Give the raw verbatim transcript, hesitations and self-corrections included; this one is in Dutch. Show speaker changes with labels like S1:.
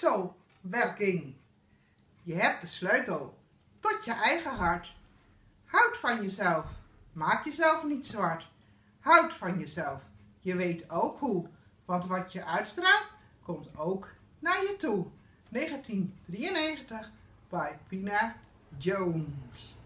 S1: wisselwerking. Je hebt de sleutel tot je eigen hart. Houd van jezelf. Maak jezelf niet zwart. Houd van jezelf. Je weet ook hoe. Want wat je uitstraalt, komt ook naar je toe. negentien drieënnegentig bij Pina Jones.